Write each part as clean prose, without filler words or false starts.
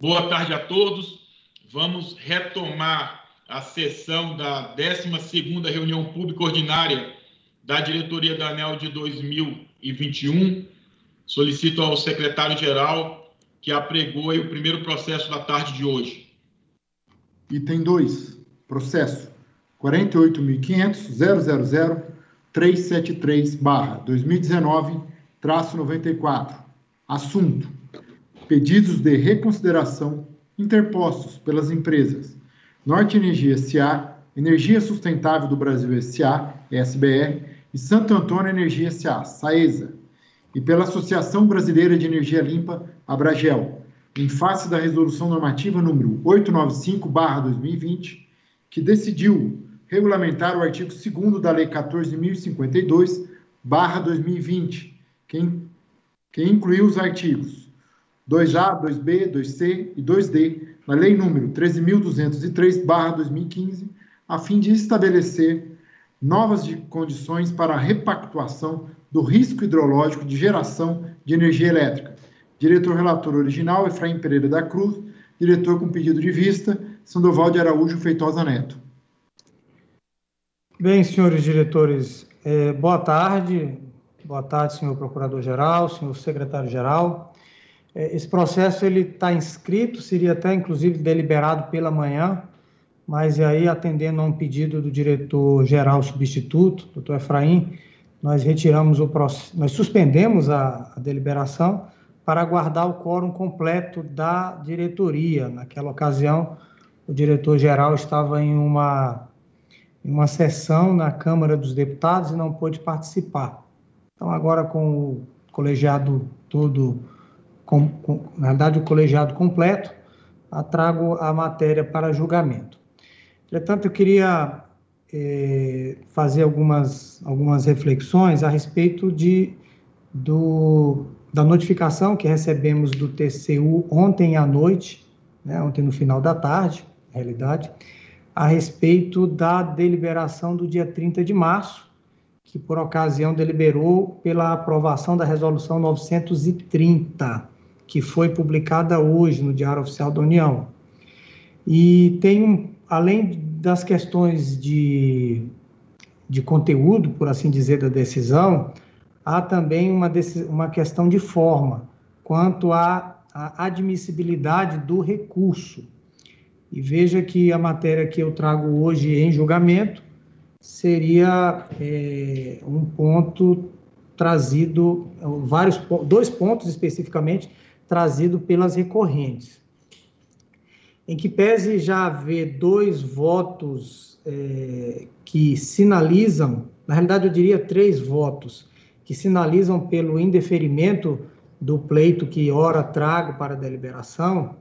Boa tarde a todos. Vamos retomar a sessão da 12ª reunião pública ordinária da diretoria da ANEEL de 2021. Solicito ao secretário-geral que apregoe o primeiro processo da tarde de hoje. Item 2, processo 48.500.000.373/2019-94. Assunto: pedidos de reconsideração interpostos pelas empresas Norte Energia S.A., Energia Sustentável do Brasil S.A., SBR, e Santo Antônio Energia S.A., SAESA, e pela Associação Brasileira de Energia Limpa, Abragel, em face da Resolução Normativa número 895/2020, que decidiu regulamentar o artigo 2º da Lei 14.052/2020, que incluiu os artigos 2A, 2B, 2C e 2D na Lei número 13.203/2015, a fim de estabelecer novas condições para a repactuação do risco hidrológico de geração de energia elétrica. Diretor relator original, Efraim Pereira da Cruz. Diretor com pedido de vista, Sandoval de Araújo Feitosa Neto. Bem, senhores diretores, boa tarde. Boa tarde, senhor procurador-geral, senhor secretário-geral. Esse processo está inscrito, seria até inclusive deliberado pela manhã, mas aí, atendendo a um pedido do diretor-geral substituto, doutor Efraim, nós retiramos o processo, nós suspendemos a deliberação para aguardar o quórum completo da diretoria. Naquela ocasião, o diretor-geral estava em uma sessão na Câmara dos Deputados e não pôde participar. Então, agora com o colegiado todo, na verdade, o colegiado completo, trago a matéria para julgamento. Entretanto, eu queria fazer algumas reflexões a respeito da notificação que recebemos do TCU ontem à noite, né, ontem no final da tarde, na realidade, a respeito da deliberação do dia 30 de março, que por ocasião deliberou pela aprovação da Resolução 930, que foi publicada hoje no Diário Oficial da União. E além das questões de conteúdo, por assim dizer, da decisão, há também uma questão de forma, quanto à admissibilidade do recurso. E veja que a matéria que eu trago hoje em julgamento seria um ponto trazido, dois pontos especificamente, trazido pelas recorrentes. Em que pese já haver dois votos que sinalizam, na realidade eu diria 3 votos, que sinalizam pelo indeferimento do pleito que ora trago para a deliberação,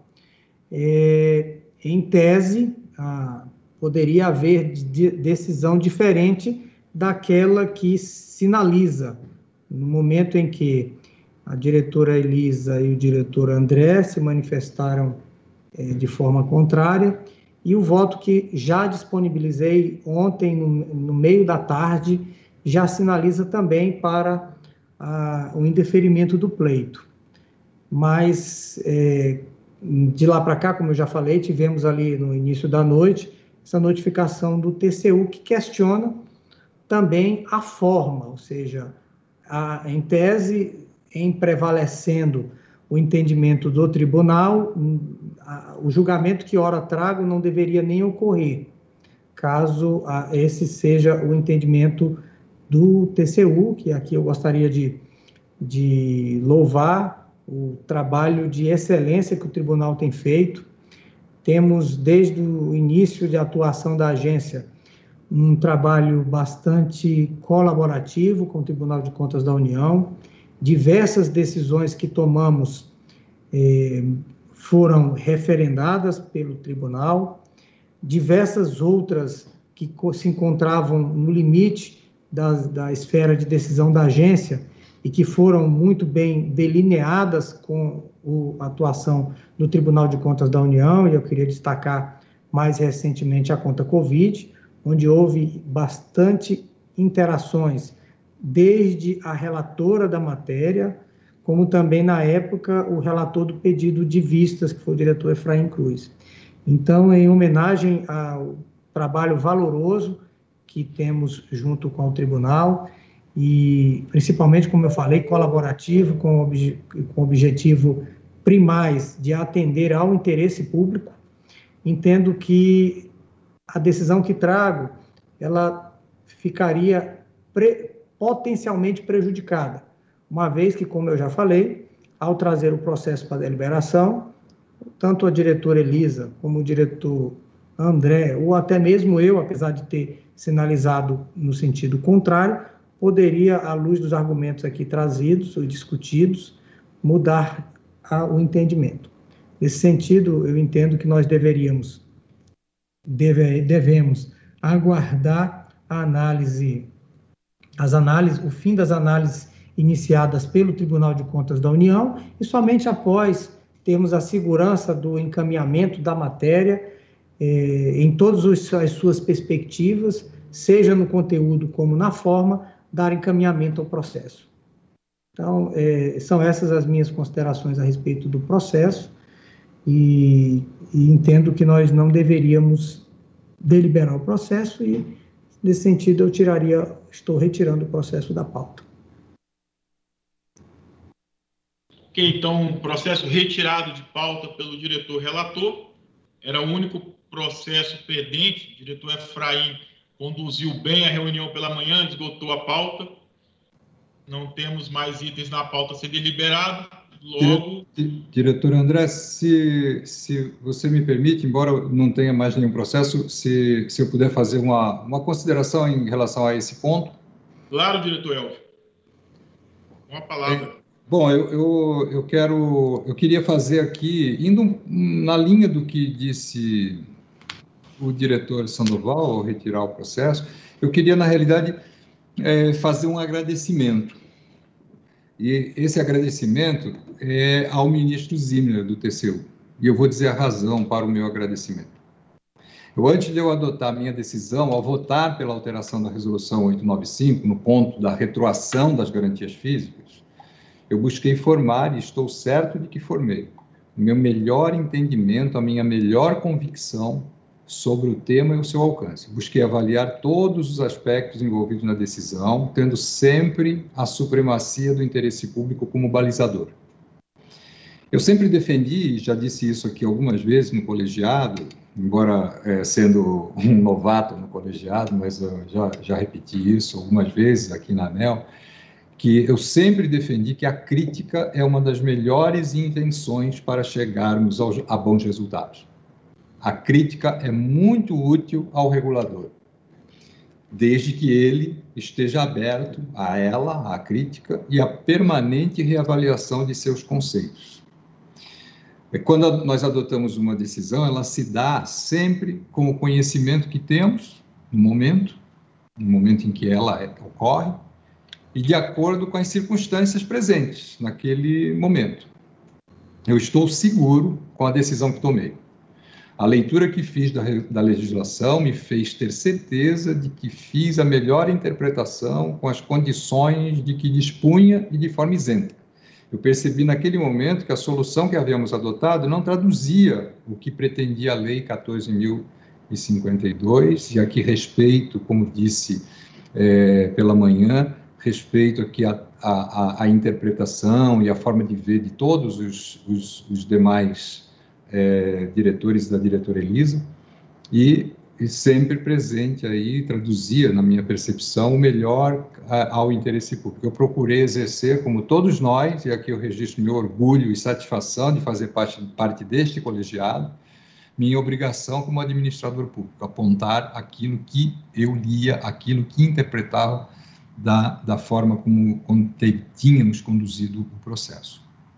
em tese, poderia haver decisão diferente daquela que sinaliza, no momento em que a diretora Elisa e o diretor André se manifestaram de forma contrária, e o voto que já disponibilizei ontem, no meio da tarde, já sinaliza também para o indeferimento do pleito. Mas, de lá para cá, como eu já falei, tivemos ali no início da noite essa notificação do TCU que questiona também a forma, ou seja, em tese, em prevalecendo o entendimento do tribunal, o julgamento que ora trago não deveria nem ocorrer, caso esse seja o entendimento do TCU, que aqui eu gostaria de louvar o trabalho de excelência que o tribunal tem feito. Temos, desde o início de atuação da agência, um trabalho bastante colaborativo com o Tribunal de Contas da União. Diversas decisões que tomamos foram referendadas pelo tribunal, diversas outras que se encontravam no limite da esfera de decisão da agência e que foram muito bem delineadas com a atuação do Tribunal de Contas da União, e eu queria destacar mais recentemente a conta Covid, onde houve bastante interações, desde a relatora da matéria, como também, na época, o relator do pedido de vistas, que foi o diretor Efraim Cruz. Então, em homenagem ao trabalho valoroso que temos junto com o tribunal, e principalmente, como eu falei, colaborativo, com objetivo primais de atender ao interesse público, entendo que a decisão que trago, ela ficaria potencialmente prejudicada, uma vez que, como eu já falei, ao trazer o processo para deliberação, tanto a diretora Elisa, como o diretor André, ou até mesmo eu, apesar de ter sinalizado no sentido contrário, poderia, à luz dos argumentos aqui trazidos ou discutidos, mudar o entendimento. Nesse sentido, eu entendo que nós devemos aguardar o fim das análises iniciadas pelo Tribunal de Contas da União, e somente após termos a segurança do encaminhamento da matéria em todas as suas perspectivas, seja no conteúdo como na forma, dar encaminhamento ao processo. Então, são essas as minhas considerações a respeito do processo, e entendo que nós não deveríamos deliberar o processo, e, nesse sentido, estou retirando o processo da pauta. Ok, então, processo retirado de pauta pelo diretor relator, era o único processo pendente, o diretor Efraim conduziu bem a reunião pela manhã, esgotou a pauta, não temos mais itens na pauta a ser deliberado, logo... Diretor André, se você me permite, embora não tenha mais nenhum processo, se eu puder fazer uma consideração em relação a esse ponto. Claro, diretor Elvio. Uma palavra. Bom, eu queria fazer aqui, indo na linha do que disse o diretor Sandoval ao retirar o processo, eu queria, na realidade, fazer um agradecimento. E esse agradecimento é ao ministro Zimmer, do TCU. E eu vou dizer a razão para o meu agradecimento. Antes de eu adotar a minha decisão, ao votar pela alteração da Resolução 895, no ponto da retroação das garantias físicas, eu busquei formar, e estou certo de que formei, o meu melhor entendimento, a minha melhor convicção sobre o tema e o seu alcance. Busquei avaliar todos os aspectos envolvidos na decisão, tendo sempre a supremacia do interesse público como balizador. Eu sempre defendi, já disse isso aqui algumas vezes no colegiado, embora sendo um novato no colegiado, mas eu já repeti isso algumas vezes aqui na ANEEL, que eu sempre defendi que a crítica é uma das melhores invenções para chegarmos a bons resultados. A crítica é muito útil ao regulador, desde que ele esteja aberto a ela, à crítica, e à permanente reavaliação de seus conceitos. Quando nós adotamos uma decisão, ela se dá sempre com o conhecimento que temos no momento em que ela ocorre, e de acordo com as circunstâncias presentes naquele momento. Eu estou seguro com a decisão que tomei. A leitura que fiz da legislação me fez ter certeza de que fiz a melhor interpretação com as condições de que dispunha e de forma isenta. Eu percebi naquele momento que a solução que havíamos adotado não traduzia o que pretendia a Lei 14.052, e aqui respeito, como disse pela manhã, respeito aqui a interpretação e a forma de ver de todos os demais diretores da diretora Elisa, e sempre presente aí, traduzia, na minha percepção, o melhor ao interesse público. Eu procurei exercer, como todos nós, e aqui eu registro meu orgulho e satisfação de fazer parte deste colegiado, minha obrigação como administrador público, apontar aquilo que eu lia, aquilo que interpretava da forma como tínhamos conduzido o processo.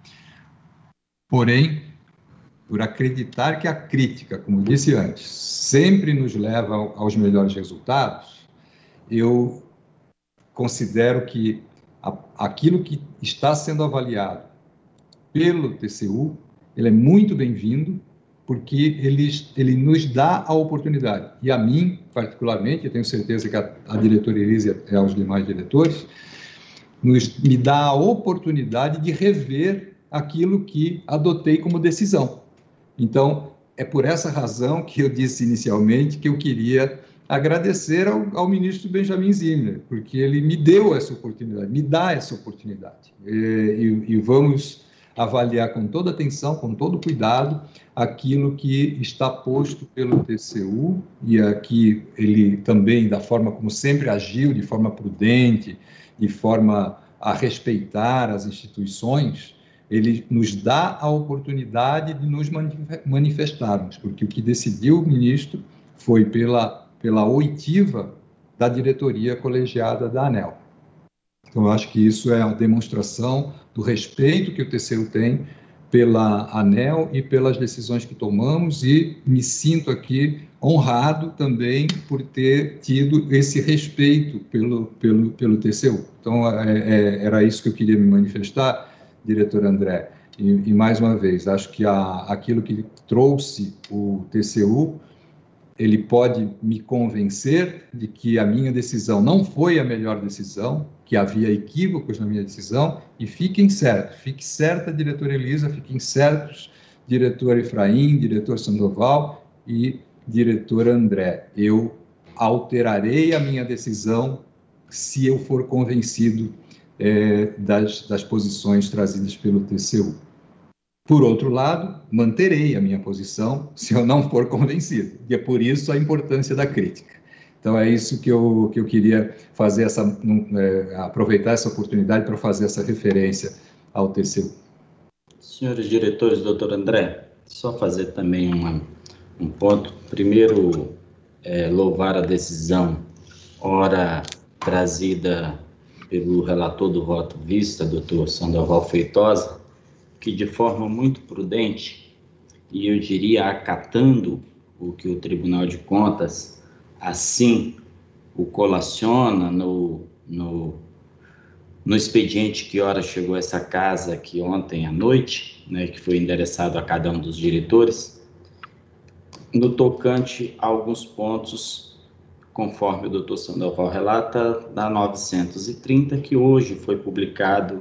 Porém, por acreditar que a crítica, como eu disse antes, sempre nos leva aos melhores resultados, eu considero que aquilo que está sendo avaliado pelo TCU, ele é muito bem-vindo, porque ele nos dá a oportunidade, e a mim, particularmente, eu tenho certeza que a diretora Elisa e aos demais diretores, me dá a oportunidade de rever aquilo que adotei como decisão. Então, é por essa razão que eu disse inicialmente que eu queria agradecer ao ministro Benjamin Zimmer, porque ele me deu essa oportunidade, me dá essa oportunidade. E vamos avaliar com toda atenção, com todo cuidado, aquilo que está posto pelo TCU, e aqui ele também, da forma como sempre agiu, de forma prudente, de forma a respeitar as instituições, ele nos dá a oportunidade de nos manifestarmos, porque o que decidiu o ministro foi pela oitiva da diretoria colegiada da ANEEL. Então, eu acho que isso é a demonstração do respeito que o TCU tem pela ANEEL e pelas decisões que tomamos, e me sinto aqui honrado também por ter tido esse respeito pelo TCU. Então, era isso que eu queria me manifestar, diretor André. E mais uma vez, acho que aquilo que trouxe o TCU, ele pode me convencer de que a minha decisão não foi a melhor decisão, que havia equívocos na minha decisão, e fique certa, diretora Elisa, fiquem certos, diretor Efraim, diretor Sandoval e diretor André. Eu alterarei a minha decisão se eu for convencido das posições trazidas pelo TCU. Por outro lado, manterei a minha posição se eu não for convencido. E é por isso a importância da crítica. Então, é isso que eu queria fazer, aproveitar essa oportunidade para fazer essa referência ao TCU. Senhores diretores, doutor André, só fazer também um ponto. Primeiro, louvar a decisão, ora trazida pelo relator do voto vista, doutor Sandoval Feitosa, que de forma muito prudente, e eu diria acatando o que o Tribunal de Contas assim o colaciona no expediente que ora chegou essa casa aqui ontem à noite, né, que foi endereçado a cada um dos diretores, no tocante a alguns pontos, conforme o doutor Sandoval relata, da 930, que hoje foi publicado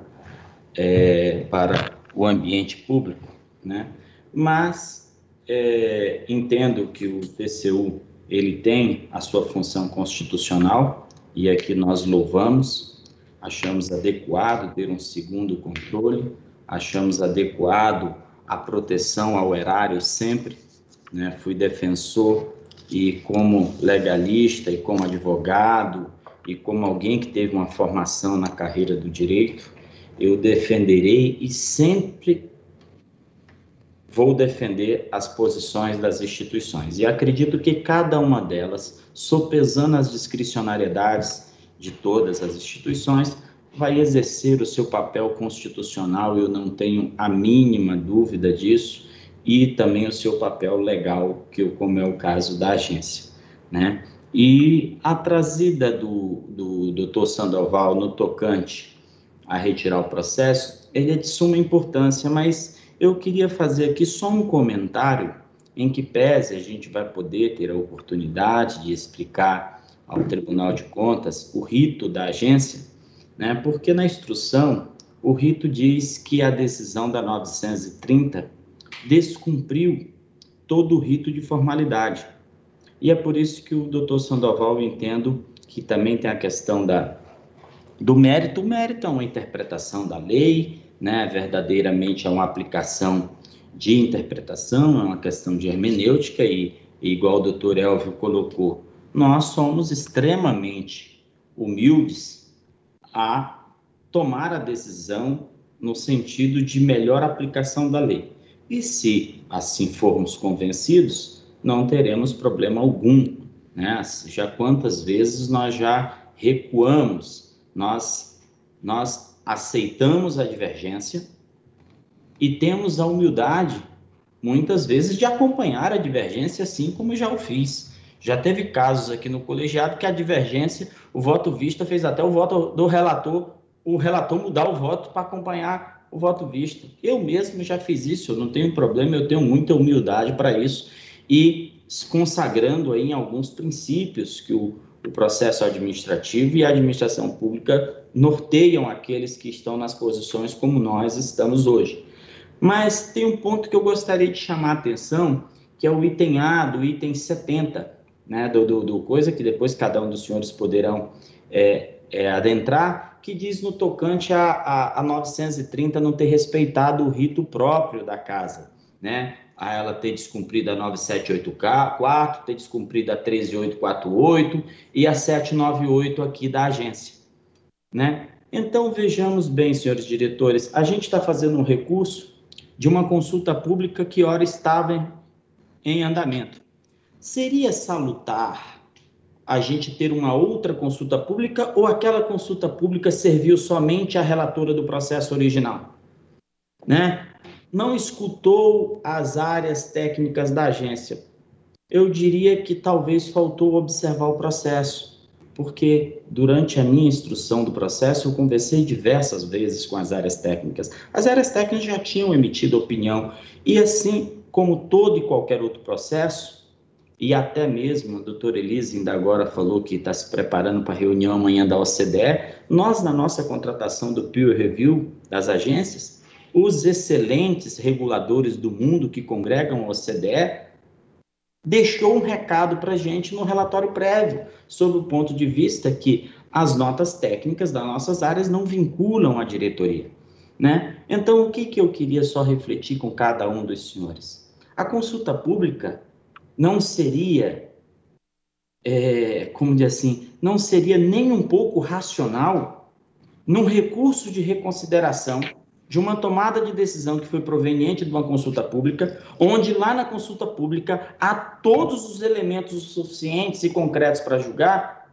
para o ambiente público, né? Mas entendo que o TCU ele tem a sua função constitucional, e aqui nós louvamos, achamos adequado ter um segundo controle, achamos adequado a proteção ao erário sempre, né? Fui defensor, e como legalista, e como advogado, e como alguém que teve uma formação na carreira do direito, eu defenderei e sempre vou defender as posições das instituições. E acredito que cada uma delas, sopesando as discricionariedades de todas as instituições, vai exercer o seu papel constitucional, eu não tenho a mínima dúvida disso, e também o seu papel legal, como é o caso da agência, né? E a trazida do doutor Sandoval no tocante a retirar o processo, ele é de suma importância, mas eu queria fazer aqui só um comentário em que pese a gente vai poder ter a oportunidade de explicar ao Tribunal de Contas o rito da agência, né? Porque na instrução o rito diz que a decisão da 930 descumpriu todo o rito de formalidade. E é por isso que o doutor Sandoval, eu entendo que também tem a questão do mérito. O mérito é uma interpretação da lei, né? Verdadeiramente é uma aplicação de interpretação, é uma questão de hermenêutica, e igual o doutor Elvio colocou, nós somos extremamente humildes a tomar a decisão no sentido de melhor aplicação da lei. E se assim formos convencidos, não teremos problema algum, né? Já quantas vezes nós já recuamos, nós aceitamos a divergência e temos a humildade, muitas vezes, de acompanhar a divergência, assim como já o fiz. Já teve casos aqui no colegiado que a divergência, o voto vista fez até o voto do relator, o relator mudar o voto para acompanhar o voto visto. Eu mesmo já fiz isso, eu não tenho problema, eu tenho muita humildade para isso, e consagrando aí em alguns princípios que o o processo administrativo e a administração pública norteiam aqueles que estão nas posições como nós estamos hoje. Mas tem um ponto que eu gostaria de chamar a atenção, que é o item A do item 70, né, do coisa que depois cada um dos senhores poderão adentrar, que diz no tocante a 930 não ter respeitado o rito próprio da casa, né? A ela ter descumprido a 9784, ter descumprido a 13848 e a 798 aqui da agência, né? Então, vejamos bem, senhores diretores, a gente está fazendo um recurso de uma consulta pública que ora estava em andamento. Seria salutar a gente ter uma outra consulta pública ou aquela consulta pública serviu somente à relatora do processo original, né? Não escutou as áreas técnicas da agência. Eu diria que talvez faltou observar o processo, porque durante a minha instrução do processo eu conversei diversas vezes com as áreas técnicas. As áreas técnicas já tinham emitido opinião e assim como todo e qualquer outro processo, e até mesmo a doutora Elisa ainda agora falou que está se preparando para a reunião amanhã da OCDE, nós na nossa contratação do peer review das agências, os excelentes reguladores do mundo que congregam a OCDE, deixou um recado para a gente no relatório prévio, sob o ponto de vista que as notas técnicas das nossas áreas não vinculam a diretoria, né? Então, o que eu queria só refletir com cada um dos senhores? A consulta pública não seria, como dizer assim, não seria nem um pouco racional num recurso de reconsideração de uma tomada de decisão que foi proveniente de uma consulta pública, onde lá na consulta pública há todos os elementos suficientes e concretos para julgar,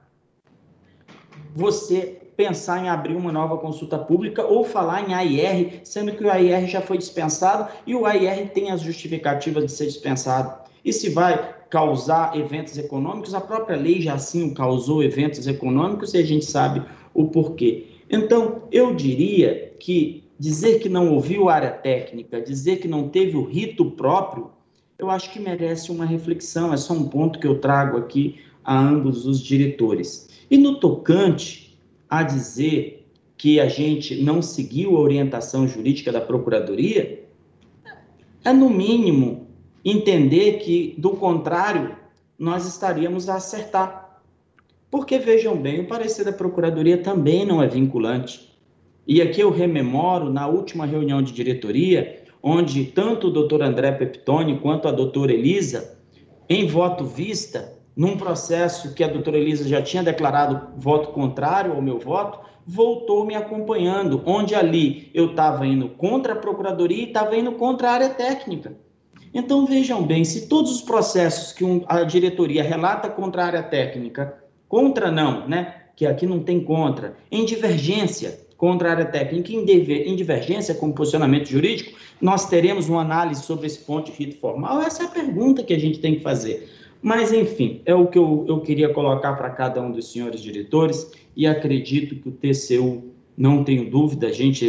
você pensar em abrir uma nova consulta pública ou falar em AIR, sendo que o AIR já foi dispensado e o AIR tem as justificativas de ser dispensado. E se vai causar eventos econômicos, a própria lei já assim causou eventos econômicos e a gente sabe o porquê. Então, eu diria que dizer que não ouviu a área técnica, dizer que não teve o rito próprio, eu acho que merece uma reflexão, é só um ponto que eu trago aqui a ambos os diretores. E no tocante a dizer que a gente não seguiu a orientação jurídica da Procuradoria, é no mínimo entender que, do contrário, nós estaríamos a acertar. Porque, vejam bem, o parecer da Procuradoria também não é vinculante. E aqui eu rememoro, na última reunião de diretoria, onde tanto o doutor André Peptoni quanto a doutora Elisa, em voto vista, num processo que a doutora Elisa já tinha declarado voto contrário ao meu voto, voltou me acompanhando, onde ali eu estava indo contra a Procuradoria e estava indo contra a área técnica. Então, vejam bem, se todos os processos que a diretoria relata contra a área técnica, contra não, né, que aqui não tem contra, em divergência contra a área técnica, em divergência com o posicionamento jurídico, nós teremos uma análise sobre esse ponto de rito formal? Essa é a pergunta que a gente tem que fazer. Mas, enfim, é o que eu queria colocar para cada um dos senhores diretores e acredito que o TCU, não tenho dúvida,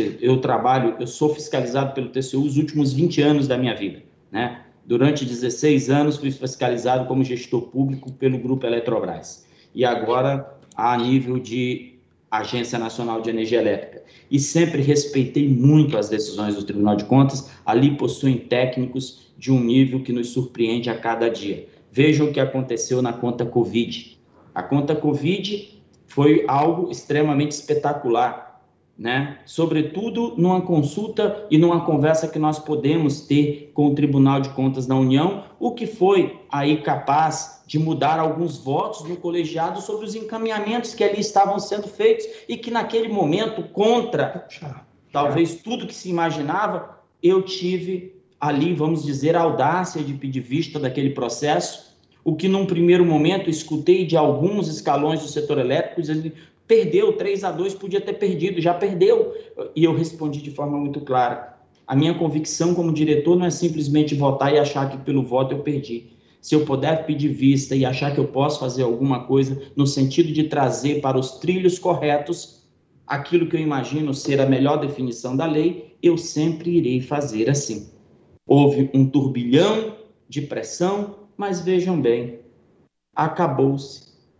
eu sou fiscalizado pelo TCU os últimos 20 anos da minha vida, né? Durante 16 anos fui fiscalizado como gestor público pelo Grupo Eletrobras e agora a nível de Agência Nacional de Energia Elétrica. E sempre respeitei muito as decisões do Tribunal de Contas, ali possuem técnicos de um nível que nos surpreende a cada dia. Vejam o que aconteceu na conta Covid. A conta Covid foi algo extremamente espetacular, né? Sobretudo numa consulta e numa conversa que nós podemos ter com o Tribunal de Contas da União, o que foi aí capaz de mudar alguns votos no colegiado sobre os encaminhamentos que ali estavam sendo feitos e que naquele momento, contra talvez tudo que se imaginava, eu tive ali, vamos dizer, a audácia de pedir vista daquele processo, o que num primeiro momento escutei de alguns escalões do setor elétrico, dizendo perdeu, 3-2, podia ter perdido, já perdeu. E eu respondi de forma muito clara. A minha convicção como diretor não é simplesmente votar e achar que pelo voto eu perdi. Se eu puder pedir vista e achar que eu posso fazer alguma coisa no sentido de trazer para os trilhos corretos aquilo que eu imagino ser a melhor definição da lei, eu sempre irei fazer assim. Houve um turbilhão de pressão, mas vejam bem, acabou-se.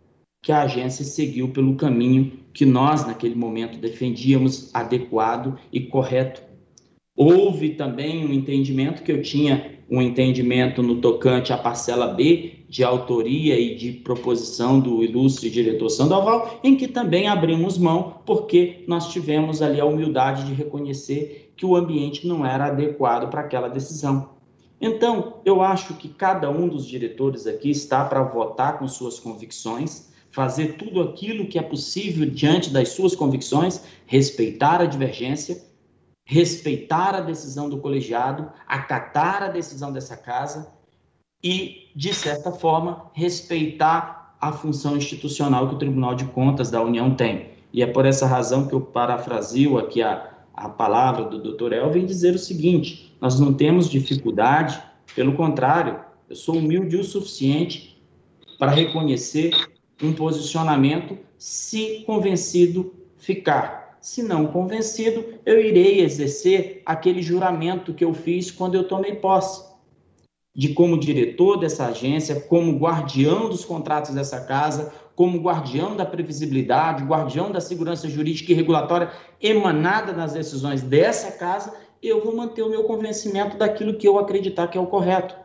que a agência seguiu pelo caminho que nós, naquele momento, defendíamos adequado e correto. Houve também um entendimento que eu tinha, um entendimento no tocante à parcela B, de autoria e de proposição do ilustre diretor Sandoval, em que também abrimos mão, porque nós tivemos ali a humildade de reconhecer que o ambiente não era adequado para aquela decisão. Então, eu acho que cada um dos diretores aqui está para votar com suas convicções, fazer tudo aquilo que é possível diante das suas convicções, respeitar a divergência, respeitar a decisão do colegiado, acatar a decisão dessa casa e, de certa forma, respeitar a função institucional que o Tribunal de Contas da União tem. E é por essa razão que eu parafrasio aqui a palavra do Dr. Elvin dizer o seguinte: nós não temos dificuldade, pelo contrário, eu sou humilde o suficiente para reconhecer um posicionamento se convencido ficar. Se não convencido, eu irei exercer aquele juramento que eu fiz quando eu tomei posse, de como diretor dessa agência, como guardião dos contratos dessa casa, como guardião da previsibilidade, guardião da segurança jurídica e regulatória emanada nas decisões dessa casa, eu vou manter o meu convencimento daquilo que eu acreditar que é o correto.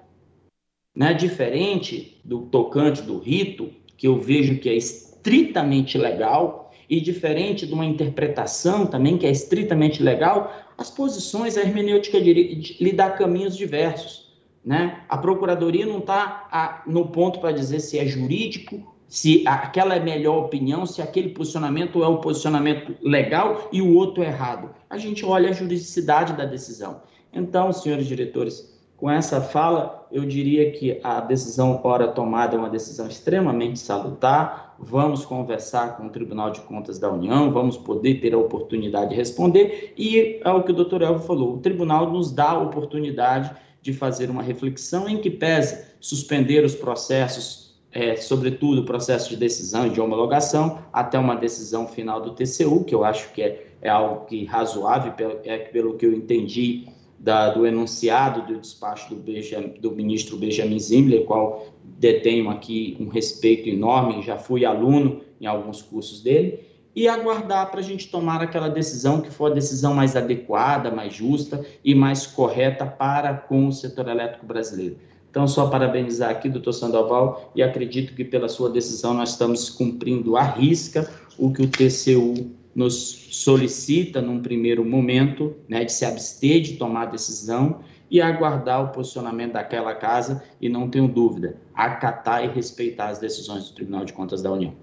Né? Diferente do tocante do rito, que eu vejo que é estritamente legal, e diferente de uma interpretação também que é estritamente legal, as posições, a hermenêutica lhe dá caminhos diversos. Né? A Procuradoria não está no ponto para dizer se é jurídico, se aquela é a melhor opinião, se aquele posicionamento é o posicionamento legal e o outro é errado. A gente olha a juridicidade da decisão. Então, senhores diretores, com essa fala, eu diria que a decisão ora tomada é uma decisão extremamente salutar. Vamos conversar com o Tribunal de Contas da União, vamos poder ter a oportunidade de responder, e é o que o doutor Elvio falou, o tribunal nos dá a oportunidade de fazer uma reflexão em que pese suspender os processos, sobretudo o processo de decisão e de homologação, até uma decisão final do TCU, que eu acho que é algo que razoável, pelo que eu entendi do enunciado do despacho do ministro Benjamin Zimler, qual detenho aqui um respeito enorme, já fui aluno em alguns cursos dele, e aguardar para a gente tomar aquela decisão que for a decisão mais adequada, mais justa e mais correta para com o setor elétrico brasileiro. Então, só parabenizar aqui, doutor Sandoval, e acredito que pela sua decisão nós estamos cumprindo à risca o que o TCU nos solicita num primeiro momento, né, de se abster de tomar a decisão e aguardar o posicionamento daquela casa e, não tenho dúvida, acatar e respeitar as decisões do Tribunal de Contas da União.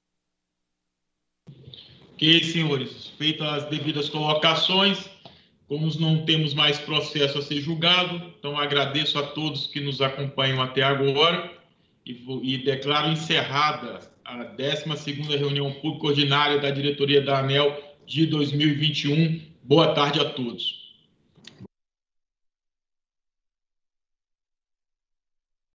Ok, senhores, feitas as devidas colocações, como não temos mais processo a ser julgado, então agradeço a todos que nos acompanham até agora e declaro encerrada a 12ª reunião pública ordinária da diretoria da ANEEL de 2021. Boa tarde a todos.